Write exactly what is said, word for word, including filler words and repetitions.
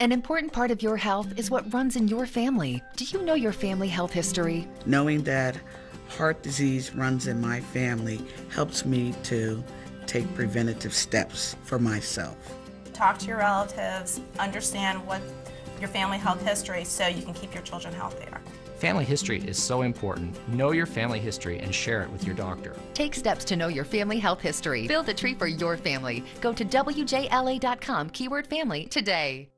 An important part of your health is what runs in your family. Do you know your family health history? Knowing that heart disease runs in my family helps me to take preventative steps for myself. Talk to your relatives, understand what your family health history so you can keep your children healthier. Family history is so important. Know your family history and share it with your doctor. Take steps to know your family health history. Build a tree for your family. Go to W J L A dot com, keyword family, today.